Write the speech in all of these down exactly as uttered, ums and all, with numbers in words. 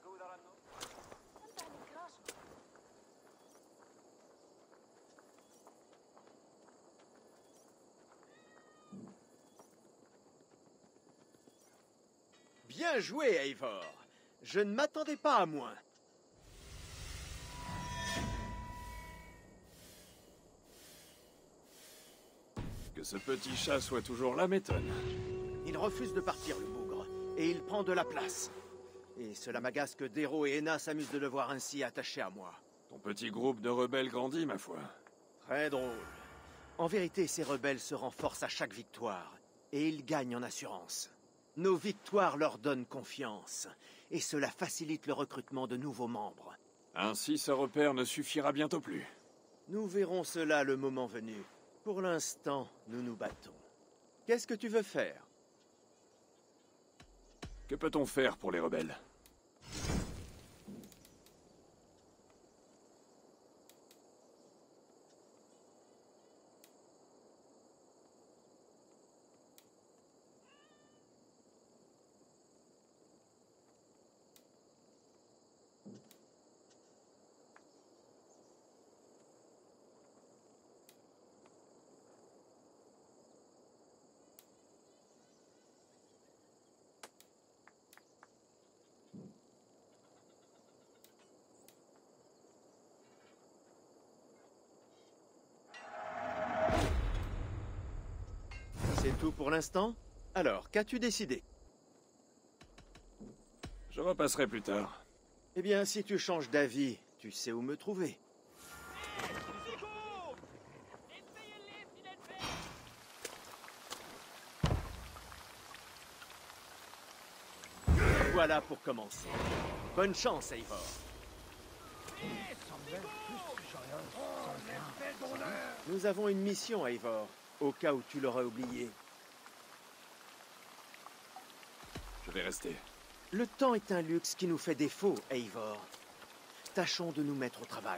Bien joué, Eivor. Je ne m'attendais pas à moins. Que ce petit chat soit toujours là m'étonne. Il refuse de partir, le bougre, et il prend de la place. Et cela m'agace que Dero et Ena s'amusent de le voir ainsi attaché à moi. Ton petit groupe de rebelles grandit, ma foi. Très drôle. En vérité, ces rebelles se renforcent à chaque victoire, et ils gagnent en assurance. Nos victoires leur donnent confiance, et cela facilite le recrutement de nouveaux membres. Ainsi, ce repère ne suffira bientôt plus. Nous verrons cela le moment venu. Pour l'instant, nous nous battons. Qu'est-ce que tu veux faire? Que peut-on faire pour les rebelles? C'est tout pour l'instant? Alors, qu'as-tu décidé? Je repasserai plus tard. Eh bien, si tu changes d'avis, tu sais où me trouver. Voilà pour commencer. Bonne chance, Eivor. Nous avons une mission, Eivor, au cas où tu l'aurais oublié. Je vais rester. Le temps est un luxe qui nous fait défaut, Eivor. Tâchons de nous mettre au travail.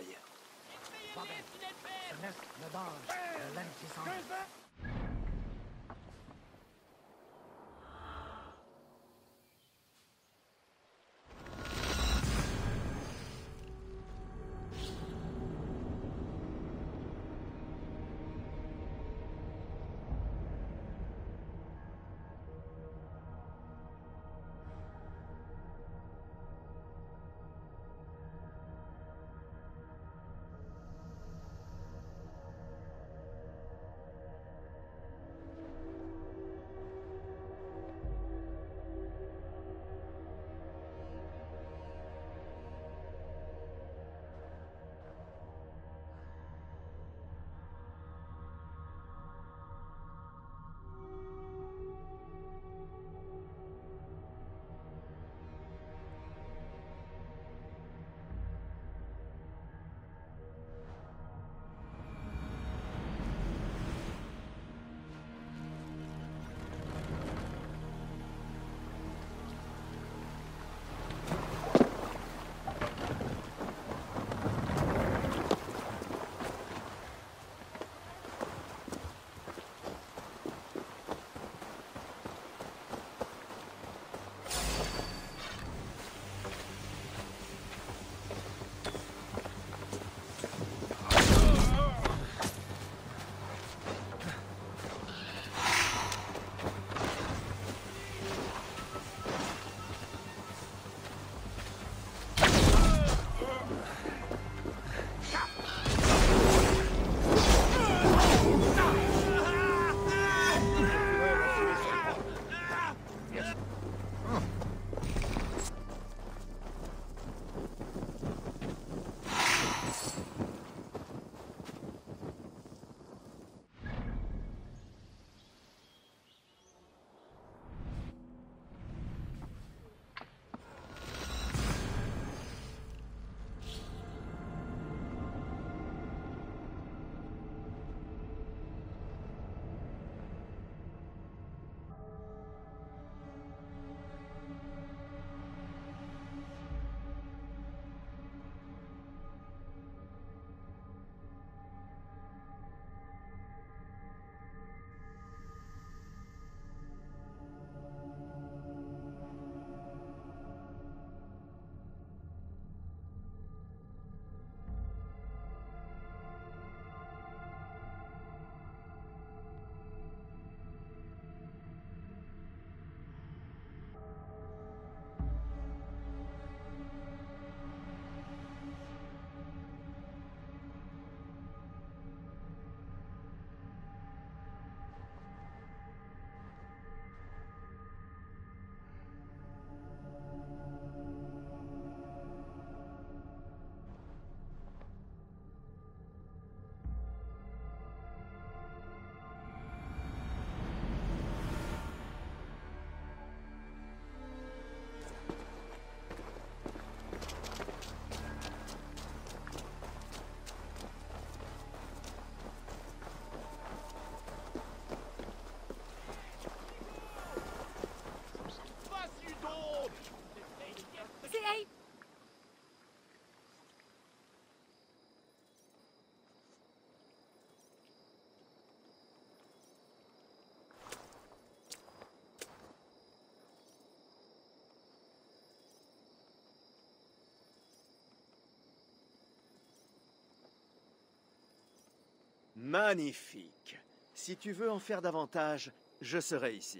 Magnifique. Si tu veux en faire davantage, je serai ici.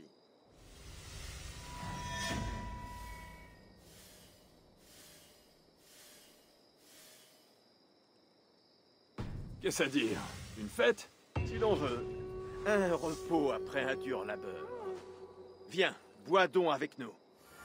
Qu'est-ce à dire? Une fête? Si l'on veut. Un repos après un dur labeur. Viens, bois donc avec nous.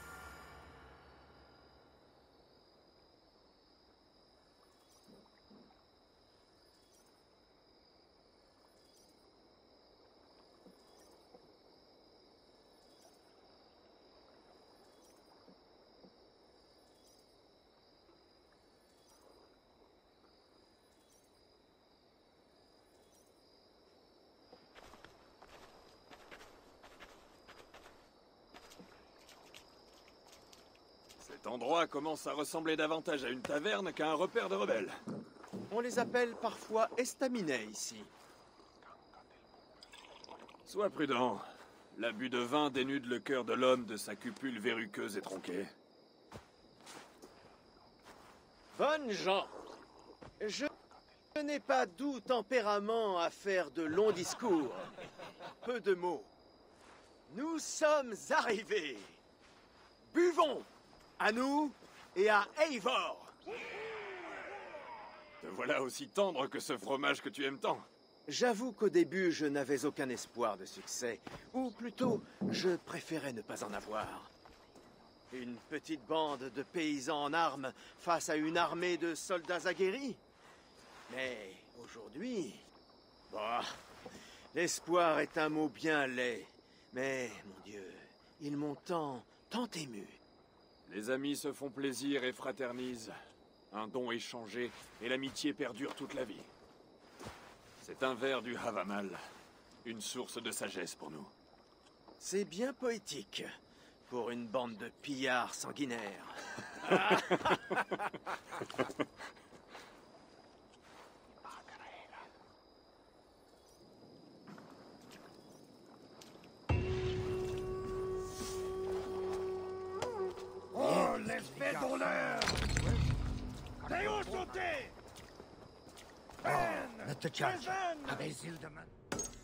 Cet endroit commence à ressembler davantage à une taverne qu'à un repère de rebelles. On les appelle parfois estaminets ici. Sois prudent. L'abus de vin dénude le cœur de l'homme de sa cupule verruqueuse et tronquée. Bonnes gens, je n'ai pas doux tempérament à faire de longs discours. Peu de mots. Nous sommes arrivés. Buvons à nous et à Eivor. Te voilà aussi tendre que ce fromage que tu aimes tant. J'avoue qu'au début, je n'avais aucun espoir de succès. Ou plutôt, je préférais ne pas en avoir. Une petite bande de paysans en armes face à une armée de soldats aguerris. Mais aujourd'hui... Bah, l'espoir est un mot bien laid. Mais, mon Dieu, ils m'ont tant, tant ému. Les amis se font plaisir et fraternisent. Un don échangé et l'amitié perdure toute la vie. C'est un vers du Havamal, une source de sagesse pour nous. C'est bien poétique, pour une bande de pillards sanguinaires. Oh, l'espèce d'honneur! Théo sauté! Ben! Ne te charge, Préven! imbécile de man.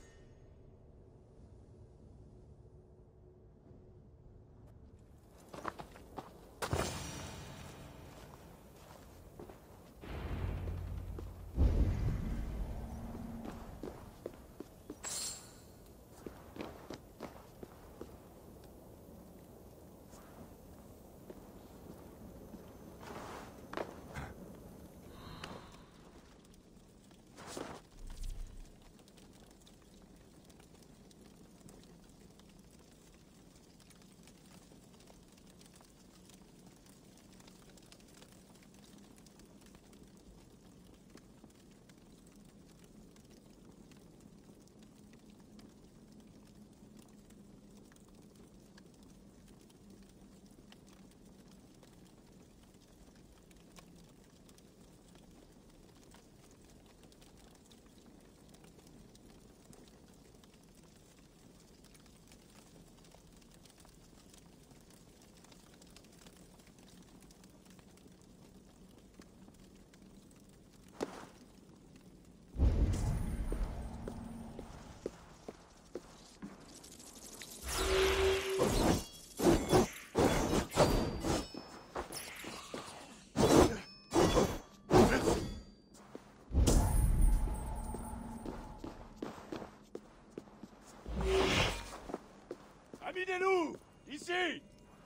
Ami des loups! Ici!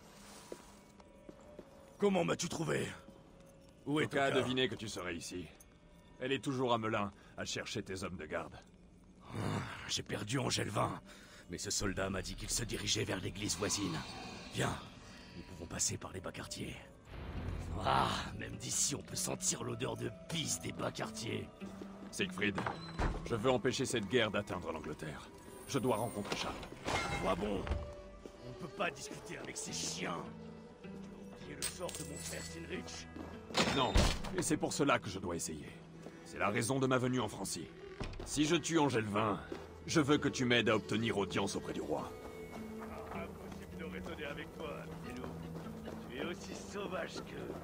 Comment m'as-tu trouvé? Où est Toka a Toka? deviné que tu serais ici. Elle est toujours à Melun, à chercher tes hommes de garde. J'ai perdu Angelvin, mais ce soldat m'a dit qu'il se dirigeait vers l'église voisine. Viens, nous pouvons passer par les bas quartiers. Ah, même d'ici on peut sentir l'odeur de pisse des bas quartiers. Siegfried, je veux empêcher cette guerre d'atteindre l'Angleterre. Je dois rencontrer Charles. Quoi bon? On ne peut pas discuter avec ces chiens. Tu as oublié le sort de mon frère Sinrich? Non, et c'est pour cela que je dois essayer. C'est la raison de ma venue en Francie. Si je tue Angelvin, je veux que tu m'aides à obtenir audience auprès du roi. Impossible de raisonner avec toi, ami des loups. Tu es aussi sauvage que...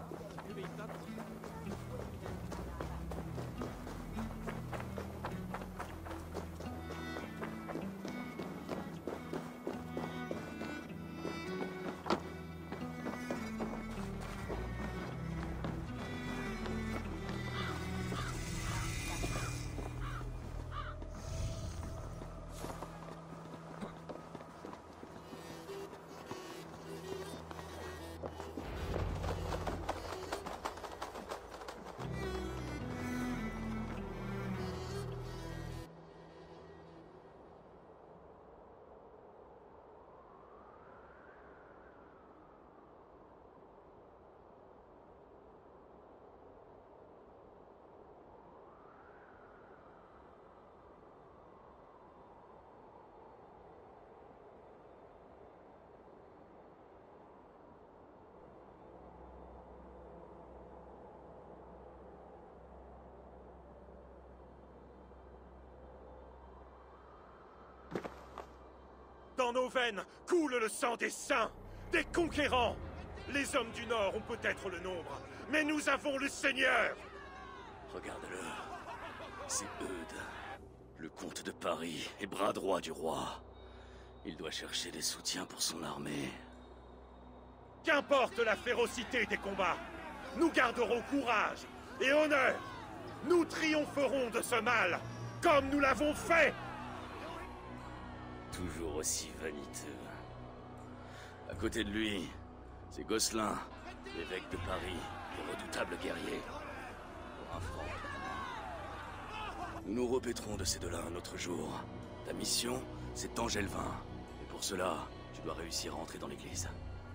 Dans nos veines coule le sang des saints, des conquérants. Les hommes du Nord ont peut-être le nombre, mais nous avons le Seigneur. Regarde-le. C'est Eudes, le comte de Paris et bras droit du roi. Il doit chercher des soutiens pour son armée. Qu'importe la férocité des combats, nous garderons courage et honneur. Nous triompherons de ce mal, comme nous l'avons fait. Toujours aussi vaniteux. À côté de lui, c'est Gosselin, l'évêque de Paris, le redoutable guerrier. Pour un franc. Nous nous repéterons de ces deux-là un autre jour. Ta mission, c'est Engelvin. Et pour cela, tu dois réussir à entrer dans l'église.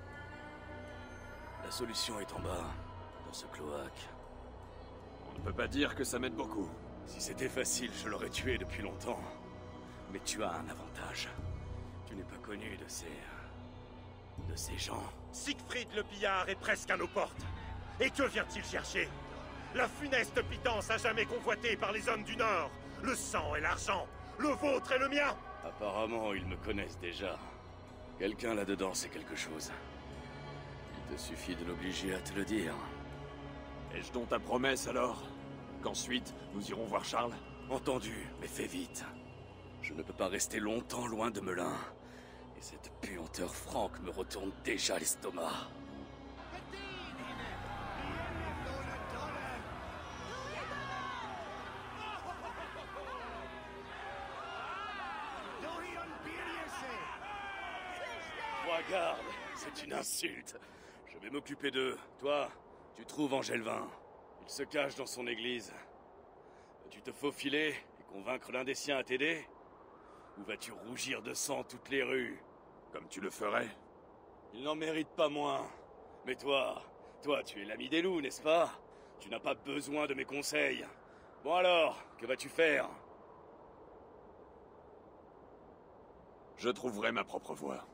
La solution est en bas, dans ce cloaque. On ne peut pas dire que ça m'aide beaucoup. Si c'était facile, je l'aurais tué depuis longtemps. Mais tu as un avantage. Tu n'es pas connu de ces... de ces gens. Siegfried le pillard est presque à nos portes. Et que vient-il chercher? La funeste pitance à jamais convoitée par les hommes du Nord. Le sang et l'argent. Le vôtre et le mien. Apparemment, ils me connaissent déjà. Quelqu'un là-dedans sait quelque chose. Il te suffit de l'obliger à te le dire. Ai-je donc ta promesse alors? Qu'ensuite, nous irons voir Charles? Entendu, mais fais vite. Je ne peux pas rester longtemps loin de Melun. Et cette puanteur franque me retourne déjà l'estomac. Trois gardes, c'est une insulte. Je vais m'occuper d'eux. Toi, tu trouves Engelvin. Il se cache dans son église. Vas-tu te faufiler et convaincre l'un des siens à t'aider? Ou vas-tu rougir de sang toutes les rues? Comme tu le ferais? Il n'en mérite pas moins. Mais toi, toi, tu es l'ami des loups, n'est-ce pas? Tu n'as pas besoin de mes conseils. Bon alors, que vas-tu faire? Je trouverai ma propre voie.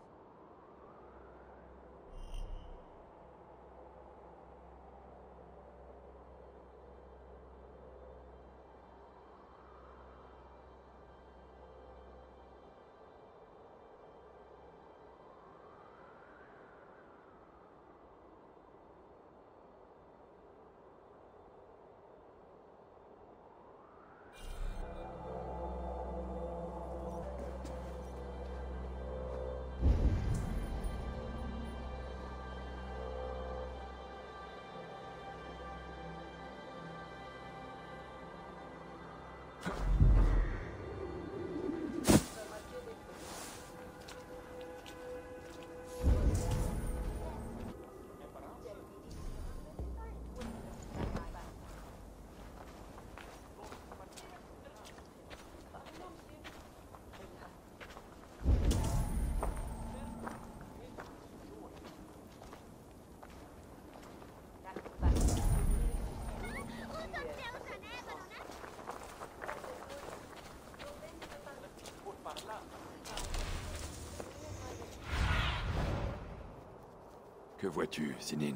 Que vois-tu, Sinine?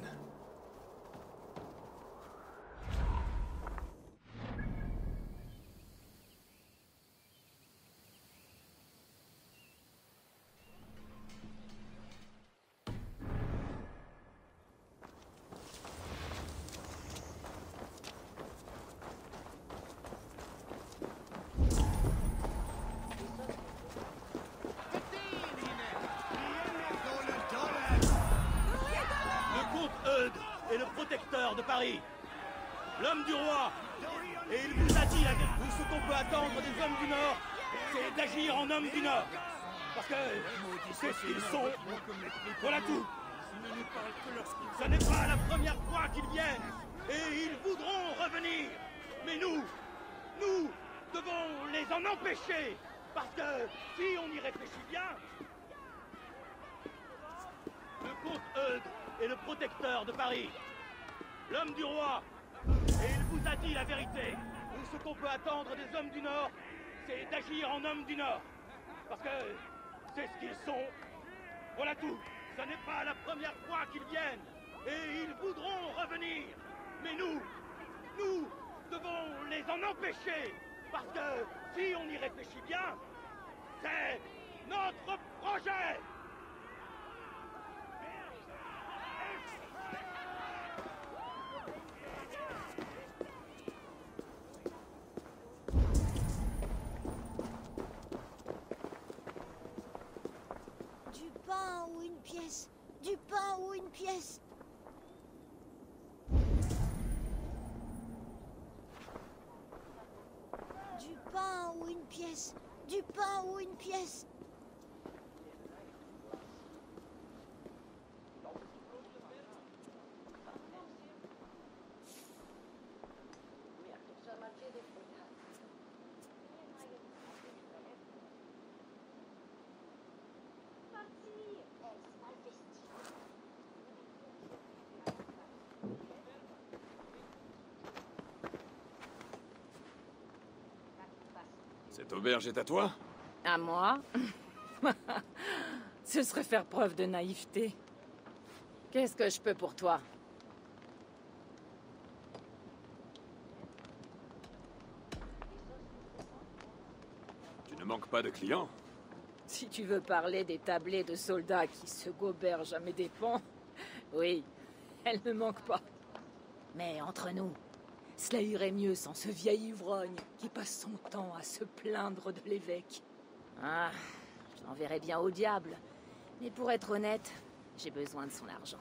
Et le protecteur de Paris, l'homme du roi, et il vous a dit la tout ce qu'on peut attendre des hommes du Nord, c'est d'agir en hommes du Nord, parce que c'est ce qu'ils sont. Voilà tout. Ce n'est pas la première fois qu'ils viennent, et ils voudront revenir. Mais nous, nous devons les en empêcher, parce que si on y réfléchit bien, le comte Eudes est le protecteur de Paris, l'homme du roi, et il vous a dit la vérité. Tout ce qu'on peut attendre des hommes du Nord, c'est d'agir en hommes du Nord, parce que c'est ce qu'ils sont. Voilà tout. Ce n'est pas la première fois qu'ils viennent, et ils voudront revenir. Mais nous, nous devons les en empêcher, parce que si on y réfléchit bien, c'est notre Roger! Du pain ou une pièce. Du pain ou une pièce. Du pain ou une pièce. Du pain ou une pièce. Cette auberge est à toi? À moi? Ce serait faire preuve de naïveté. Qu'est-ce que je peux pour toi? Tu ne manques pas de clients? Si tu veux parler des tablés de soldats qui se gobergent à mes dépens, oui, elle ne manque pas. Mais entre nous, cela irait mieux sans ce vieil ivrogne qui passe son temps à se plaindre de l'évêque. Ah, je l'enverrai bien au diable. Mais pour être honnête, j'ai besoin de son argent.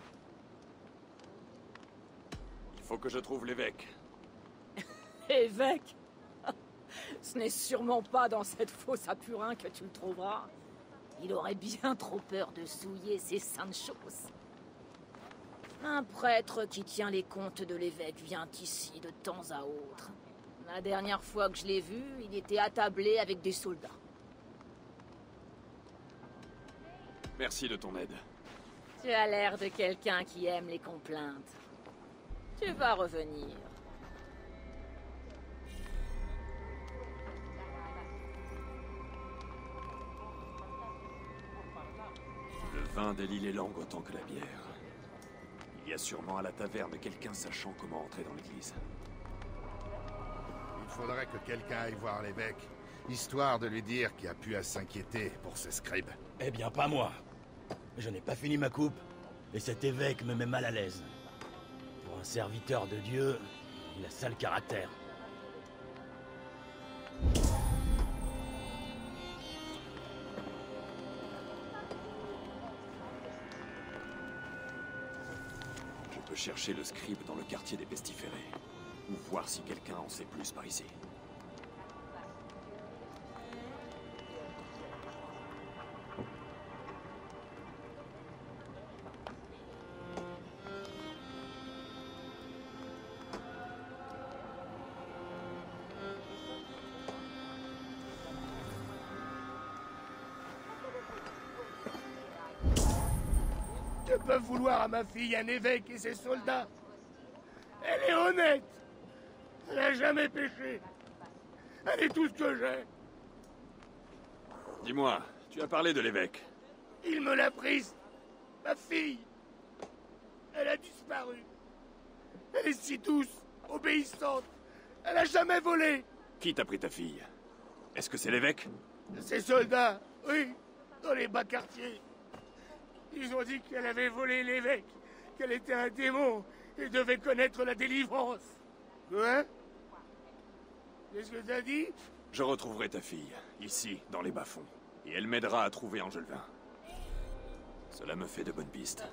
Il faut que je trouve l'évêque. Évêque? Ce n'est sûrement pas dans cette fosse à purin que tu le trouveras. Il aurait bien trop peur de souiller ces saintes choses. Un prêtre qui tient les comptes de l'évêque vient ici de temps à autre. La dernière fois que je l'ai vu, il était attablé avec des soldats. Merci de ton aide. Tu as l'air de quelqu'un qui aime les complaintes. Tu vas revenir. Le vin délie les langues autant que la bière. Il y a sûrement à la taverne quelqu'un sachant comment entrer dans l'église. Il faudrait que quelqu'un aille voir l'évêque, histoire de lui dire qu'il a pu à s'inquiéter pour ses scribes. Eh bien, pas moi. Je n'ai pas fini ma coupe, et cet évêque me met mal à l'aise. Pour un serviteur de Dieu, il a sale caractère. Je peux chercher le scribe dans le quartier des pestiférés, ou voir si quelqu'un en sait plus par ici. Que peuvent vouloir à ma fille un évêque et ses soldats? Elle est honnête. Elle n'a jamais péché. Elle est tout ce que j'ai. Dis-moi, tu as parlé de l'évêque. Il me l'a prise. Ma fille. Elle a disparu. Elle est si douce, obéissante. Elle n'a jamais volé. Qui t'a pris ta fille? Est-ce que c'est l'évêque? Ses soldats, oui, dans les bas quartiers. Ils ont dit qu'elle avait volé l'évêque, qu'elle était un démon et devait connaître la délivrance. Hein? Qu'est-ce que t'as dit? Je retrouverai ta fille, ici, dans les bas-fonds. Et elle m'aidera à trouver Angelvin. Cela me fait de bonnes pistes.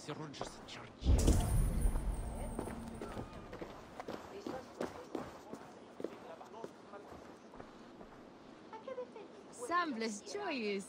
Sembles joyous.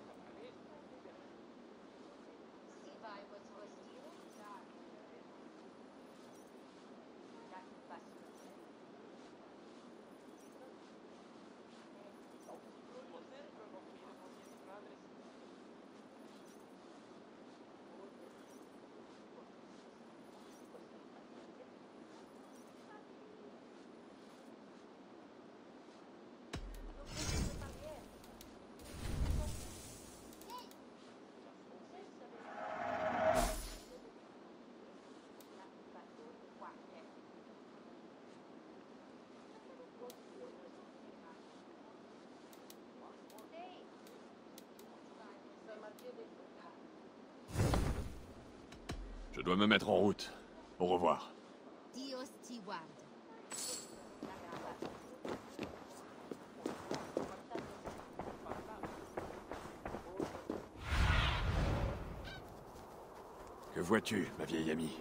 Je dois me mettre en route. Au revoir. Dios te guarde. Que vois-tu, ma vieille amie?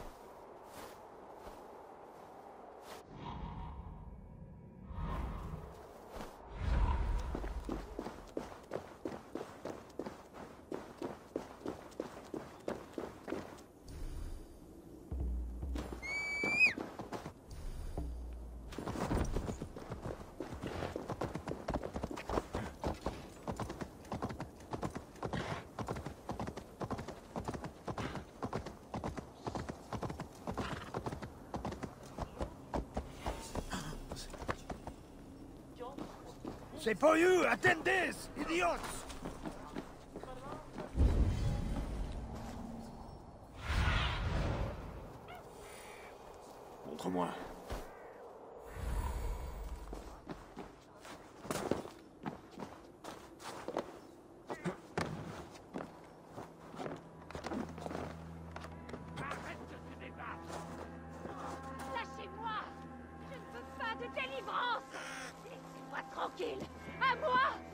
C'est for you! Attend this, idiots! Montre-moi. Lâchez-moi! Je ne veux pas de délivrance! Laissez-moi tranquille! À moi!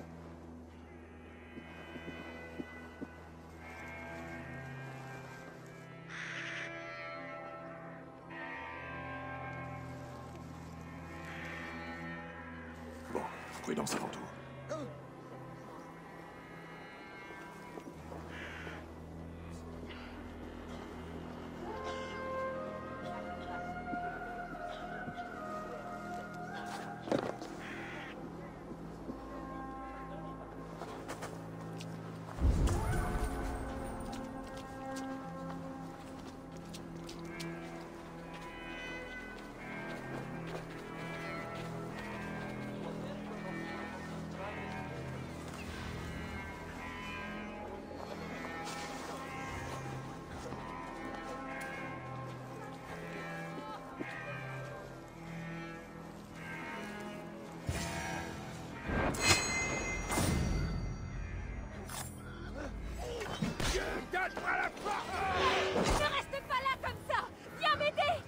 Bon, prudence avant tout. Ne restez pas là comme ça! Viens m'aider!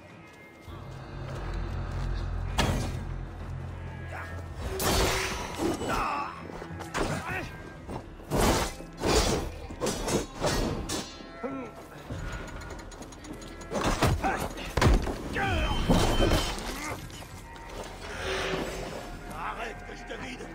Arrête que je te vide!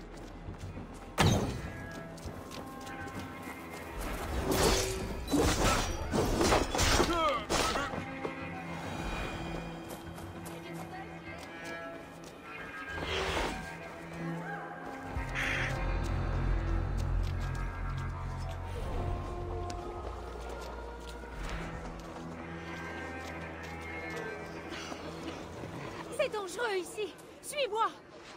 C'est dangereux ici! Suis-moi!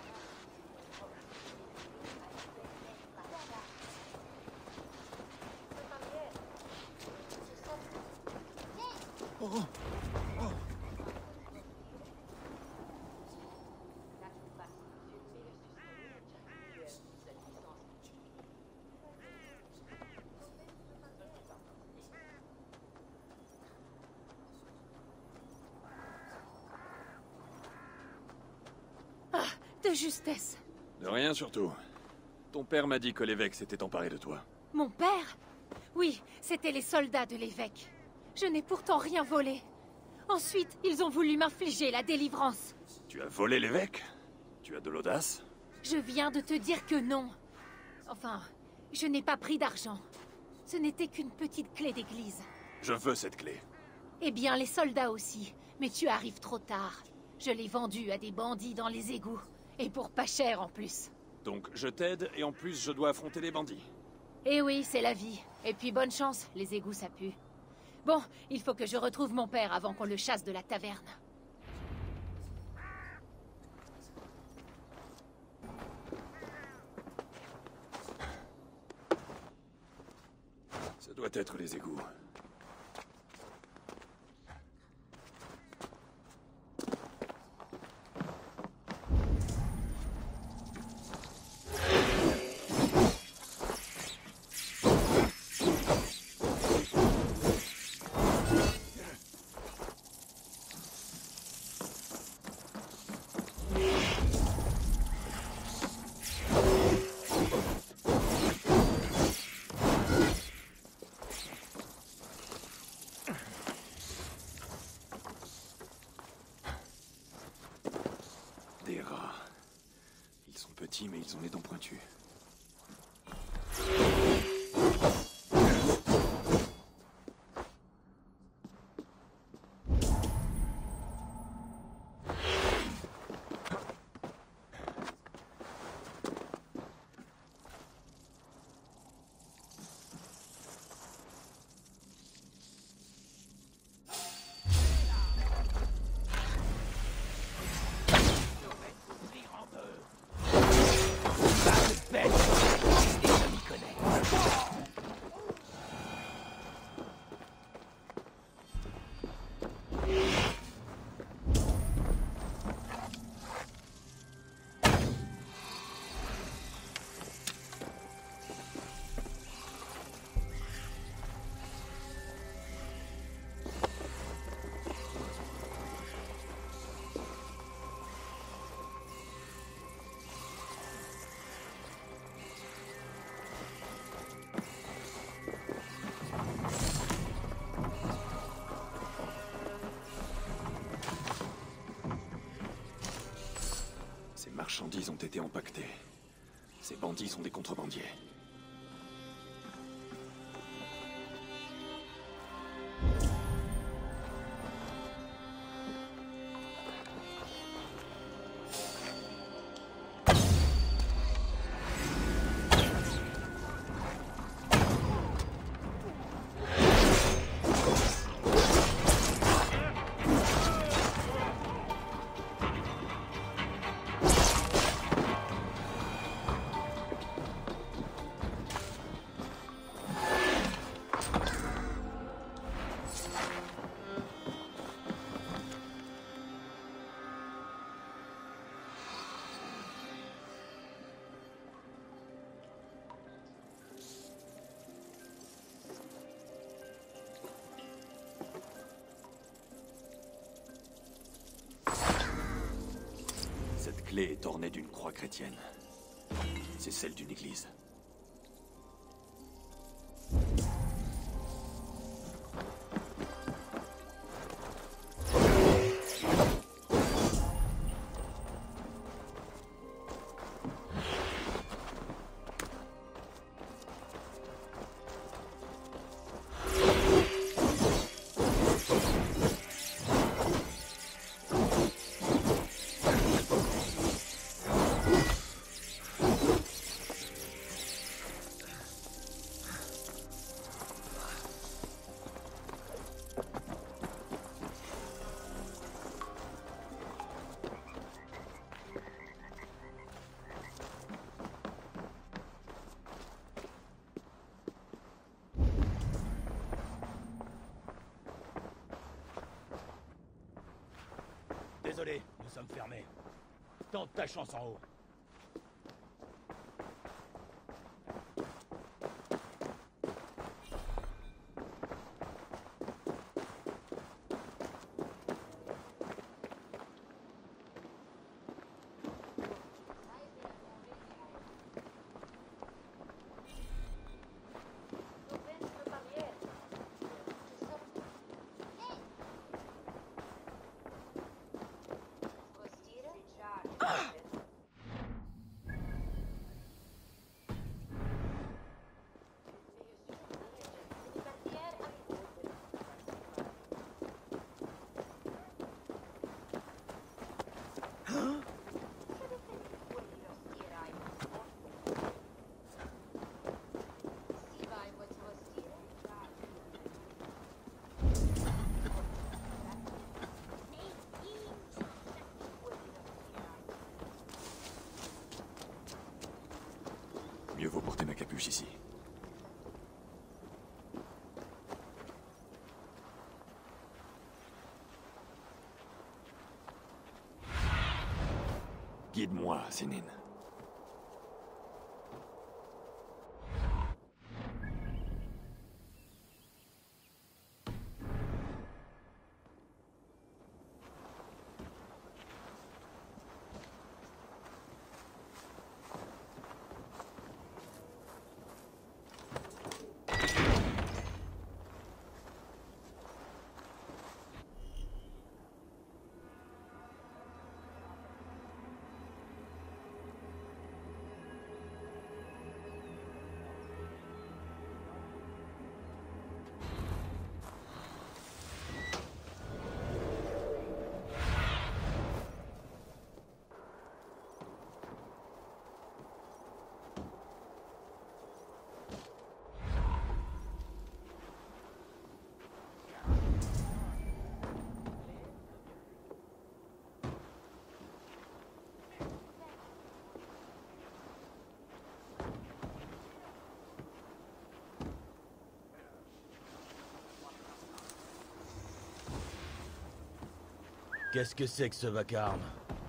De justesse. De rien surtout. Ton père m'a dit que l'évêque s'était emparé de toi. Mon père? Oui, c'étaient les soldats de l'évêque. Je n'ai pourtant rien volé. Ensuite, ils ont voulu m'infliger la délivrance. Tu as volé l'évêque? Tu as de l'audace? Je viens de te dire que non. Enfin, je n'ai pas pris d'argent. Ce n'était qu'une petite clé d'église. Je veux cette clé. Eh bien, les soldats aussi. Mais tu arrives trop tard. Je l'ai vendue à des bandits dans les égouts. Et pour pas cher en plus. Donc je t'aide et en plus je dois affronter les bandits. Eh oui, c'est la vie. Et puis bonne chance, les égouts ça pue. Bon, il faut que je retrouve mon père avant qu'on le chasse de la taverne. Ça doit être les égouts. Des rats. Ils sont petits, mais ils ont les dents pointues. Ces marchandises ont été empaquetées. Ces bandits sont des contrebandiers. Cette clé est ornée d'une croix chrétienne. C'est celle d'une église. Désolé, nous sommes fermés. Tente ta chance en haut. Guide-moi, Sénine. Qu'est-ce que c'est que ce vacarme?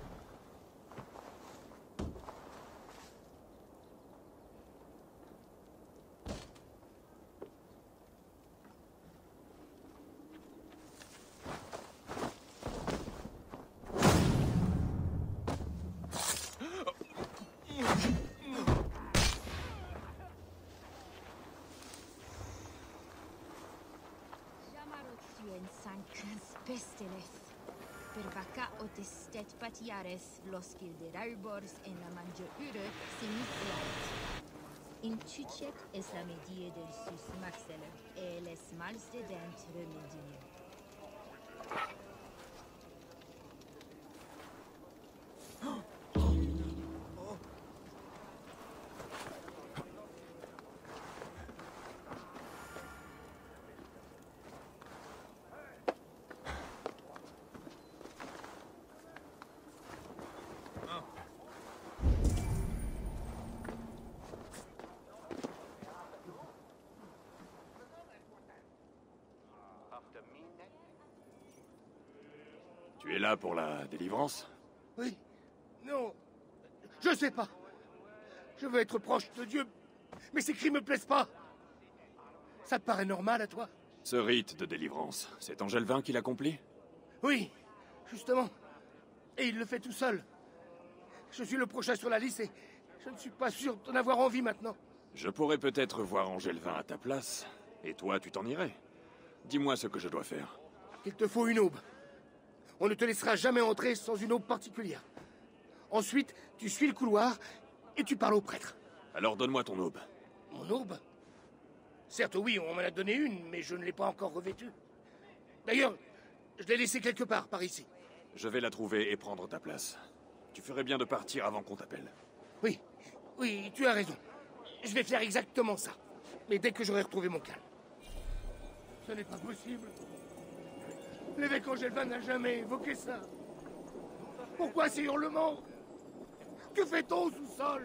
Patiares lorsqu'il de arbors en la mangiature semifiat. In tucet es la medie del sus maxilla, et les mals de dent remedie. Tu es là pour la délivrance? Oui. Non. Je sais pas. Je veux être proche de Dieu, mais ces cris me plaisent pas. Ça te paraît normal à toi? Ce rite de délivrance, c'est Angelvin qui l'accomplit? Oui, justement. Et il le fait tout seul. Je suis le prochain sur la liste et je ne suis pas sûr d'en avoir envie maintenant. Je pourrais peut-être voir Angelvin à ta place, et toi tu t'en irais. Dis-moi ce que je dois faire. Il te faut une aube. On ne te laissera jamais entrer sans une aube particulière. Ensuite, tu suis le couloir et tu parles au prêtre. Alors donne-moi ton aube. Mon aube? Certes, oui, on m'en a donné une, mais je ne l'ai pas encore revêtue. D'ailleurs, je l'ai laissée quelque part, par ici. Je vais la trouver et prendre ta place. Tu ferais bien de partir avant qu'on t'appelle. Oui, oui, tu as raison. Je vais faire exactement ça. Mais dès que j'aurai retrouvé mon calme. Ce n'est pas possible. L'évêque Angelvin n'a jamais évoqué ça. Pourquoi ces hurlements? Que fait-on au sous-sol?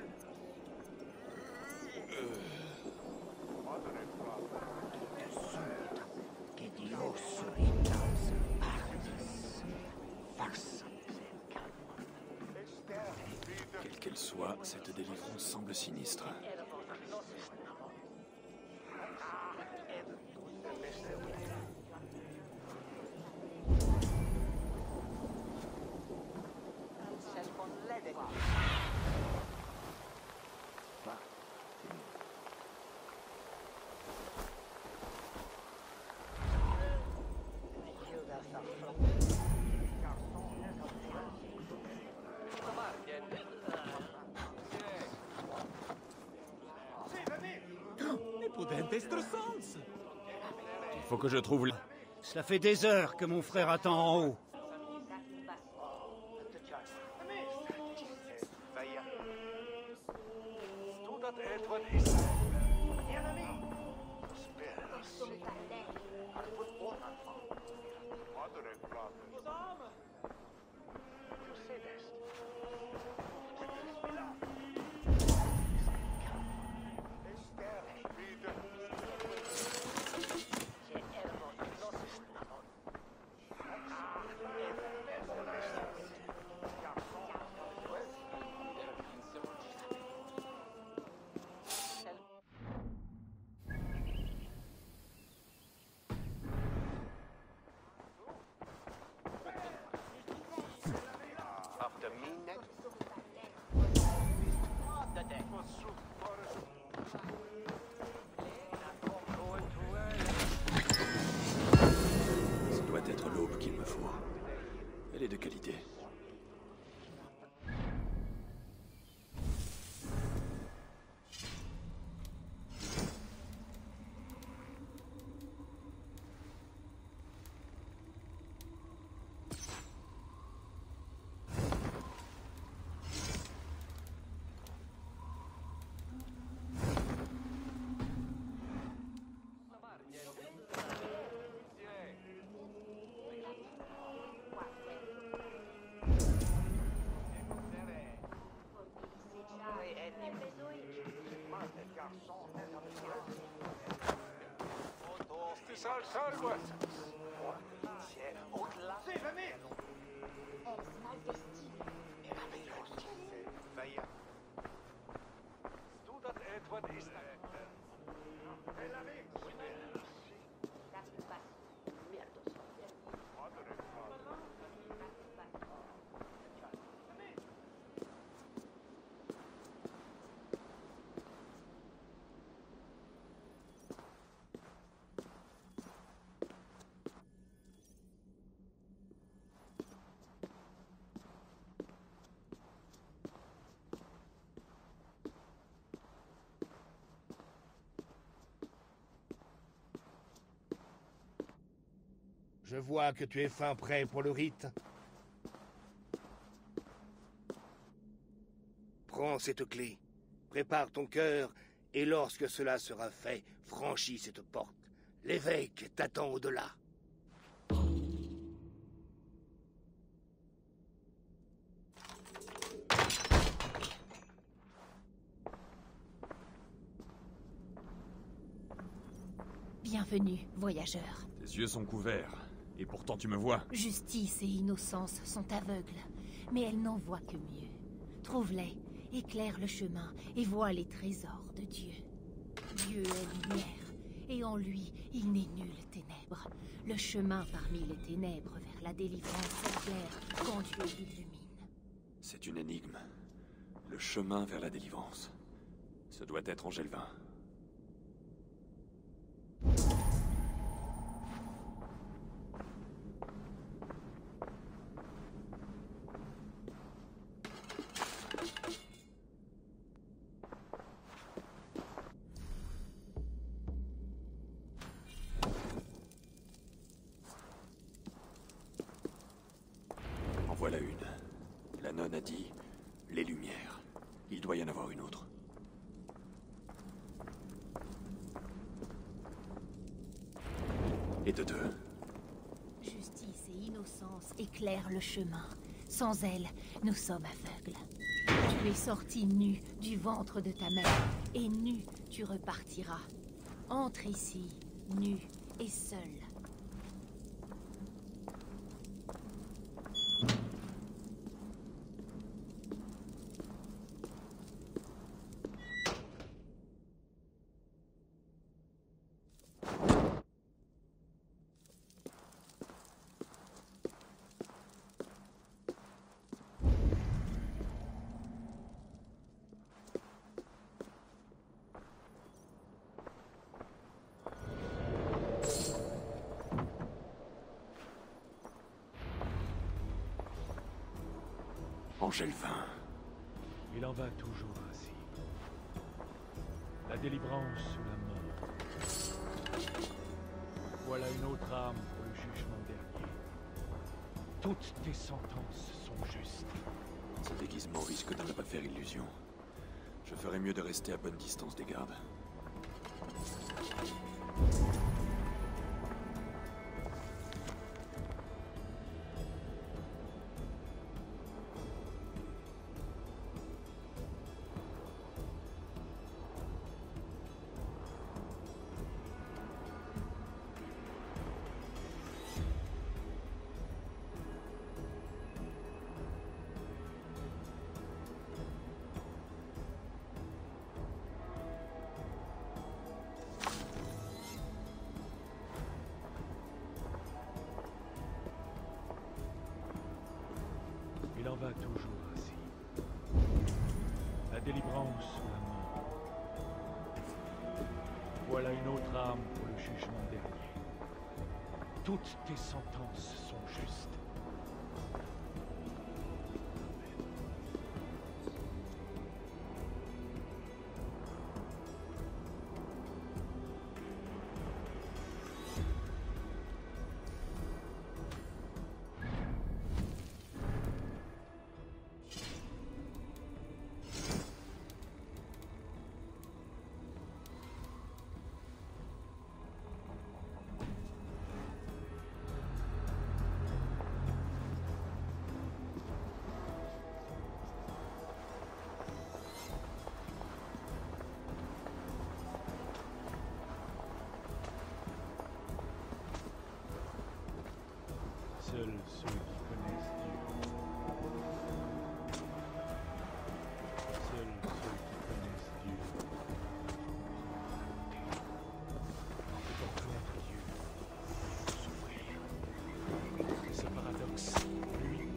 Quelle qu'elle soit, cette délivrance semble sinistre. Il faut que je trouve... Cela fait des heures que mon frère attend en haut. Ce doit être l'aube qu'il me faut. Elle est de qualité. Je vois que tu es fin prêt pour le rite. Prends cette clé, prépare ton cœur, et lorsque cela sera fait, franchis cette porte. L'évêque t'attend au-delà. Bienvenue, voyageur. Tes yeux sont couverts, et pourtant tu me vois. Justice et innocence sont aveugles, mais elles n'en voient que mieux. Trouve-les, éclaire le chemin, et vois les trésors de Dieu. Dieu est lumière, et en lui, il n'est nulle ténèbre. Le chemin parmi les ténèbres vers la délivrance s'éclaire quand Dieu l'illumine. C'est une énigme. Le chemin vers la délivrance. Ce doit être Angelvin. En voilà une. La nonne a dit les lumières. Il doit y en avoir une autre. Et de deux. Justice et innocence éclairent le chemin. Sans elles, nous sommes aveugles. Tu es sorti nu du ventre de ta mère, et nu tu repartiras. Entre ici, nu et seul. Angelvin. Il en va toujours ainsi. La délivrance ou la mort. Voilà une autre âme pour le jugement dernier. Toutes tes sentences sont justes. Ce déguisement risque de ne pas faire illusion. Je ferais mieux de rester à bonne distance des gardes. en va toujours ainsi. La délivrance ou la mort. Voilà une autre arme pour le jugement dernier. Toutes tes sentences sont justes. Seuls ceux qui connaissent Dieu. Seuls ceux qui connaissent Dieu. Pour connaître Dieu, il faut souffrir. Ce paradoxe, lui.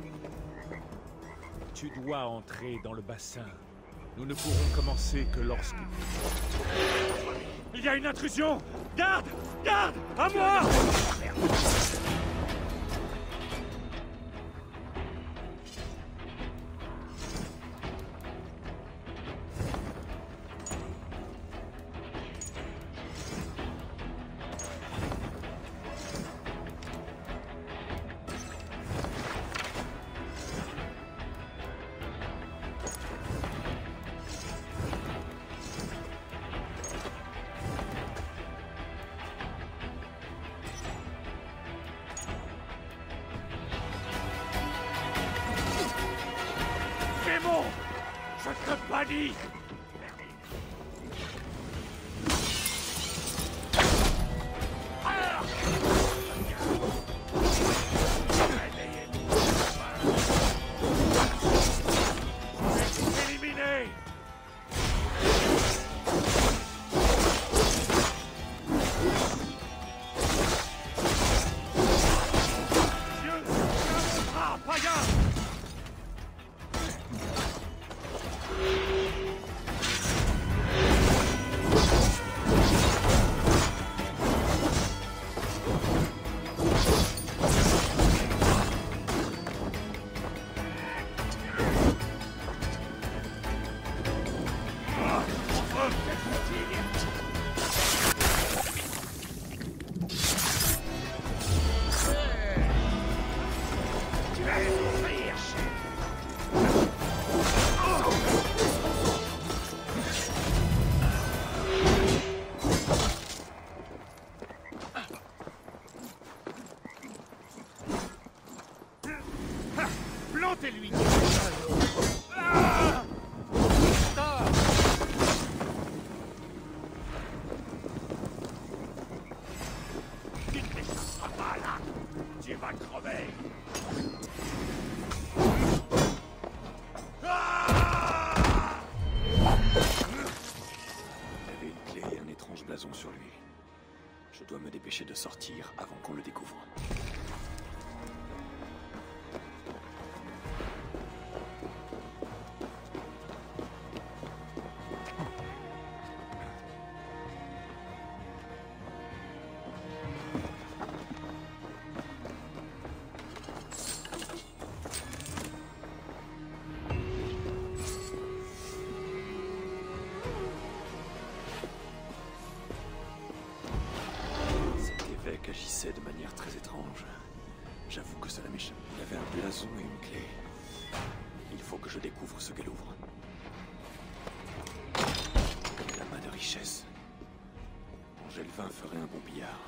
Tu dois entrer dans le bassin. Nous ne pourrons commencer que lorsque... Il y a une intrusion! Garde! Garde! À moi! Démon! Je te bannis! Éliminé! Dieu, tiens mon bras, païen! Plantez-lui! Ah! Tu ne seras pas là! Tu vas crever! Ah! Il avait une clé et un étrange blason sur lui. Je dois me dépêcher de sortir avant qu'on le découvre. Agissait de manière très étrange. J'avoue que cela m'échappe. Il avait un blason et une clé. Il faut que je découvre ce qu'elle ouvre. La main de richesse. Angelvin ferait un bon billard.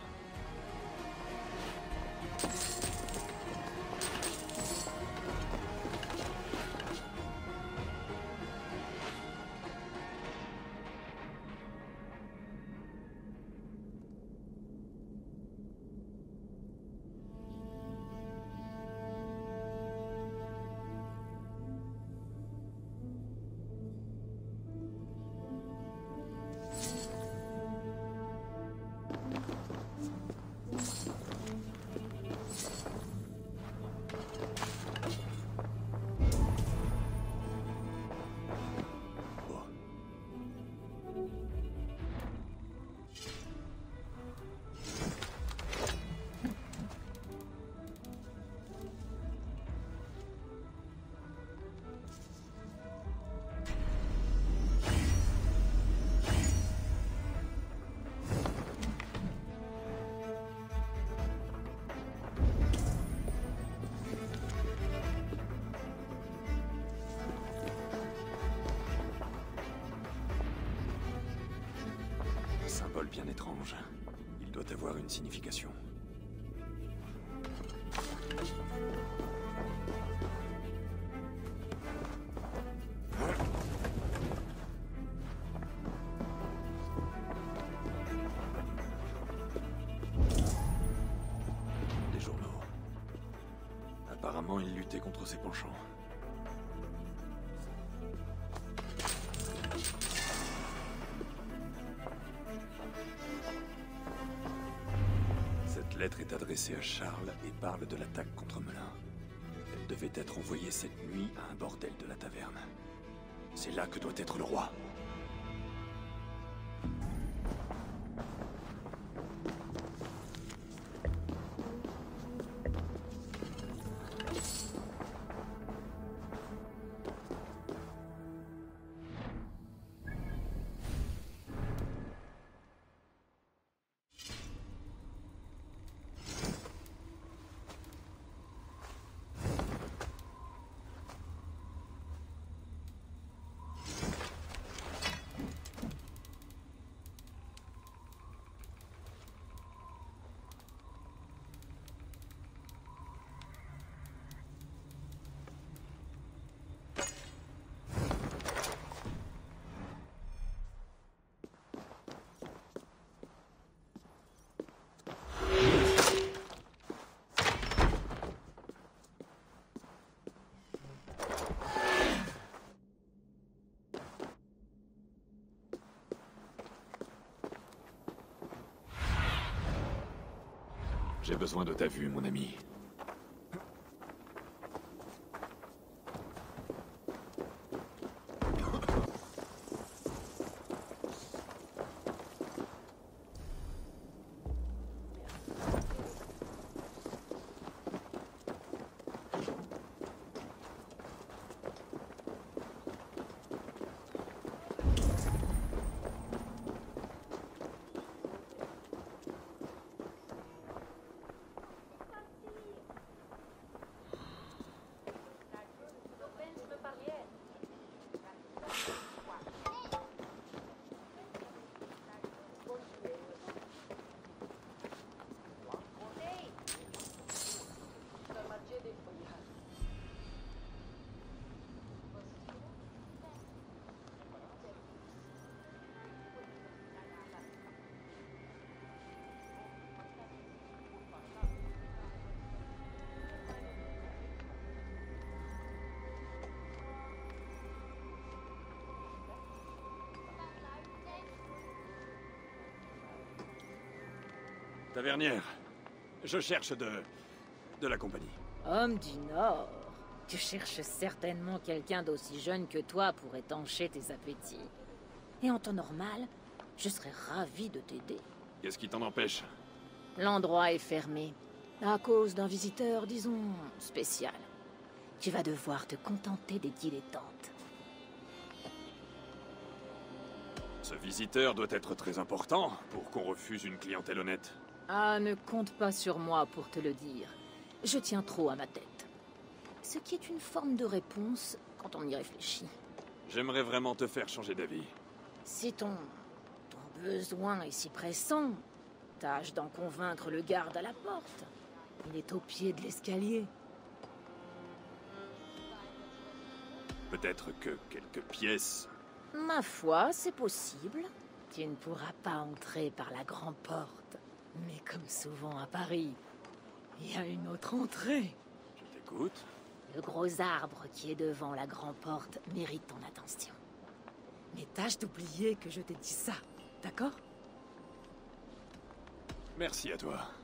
symbole bien étrange. Il doit avoir une signification. Des journaux. Apparemment, il luttait contre ses penchants. Cette lettre est adressée à Charles et parle de l'attaque contre Melun. Elle devait être envoyée cette nuit à un bordel de la taverne. C'est là que doit être le roi. J'ai besoin de ta vue, mon ami. Tavernière, je cherche de... de la compagnie. Homme du Nord, tu cherches certainement quelqu'un d'aussi jeune que toi pour étancher tes appétits. Et en temps normal, je serais ravi de t'aider. Qu'est-ce qui t'en empêche? L'endroit est fermé, à cause d'un visiteur, disons, spécial. Tu vas devoir te contenter des dilettantes. Ce visiteur doit être très important pour qu'on refuse une clientèle honnête. Ah, ne compte pas sur moi pour te le dire. Je tiens trop à ma tête. Ce qui est une forme de réponse quand on y réfléchit. J'aimerais vraiment te faire changer d'avis. Si ton... ton besoin est si pressant, tâche d'en convaincre le garde à la porte. Il est au pied de l'escalier. Peut-être que quelques pièces... Ma foi, c'est possible. Tu ne pourras pas entrer par la grande porte. Mais comme souvent à Paris, il y a une autre entrée. Je t'écoute. Le gros arbre qui est devant la grande porte mérite ton attention. Mais tâche d'oublier que je t'ai dit ça, d'accord? Merci à toi.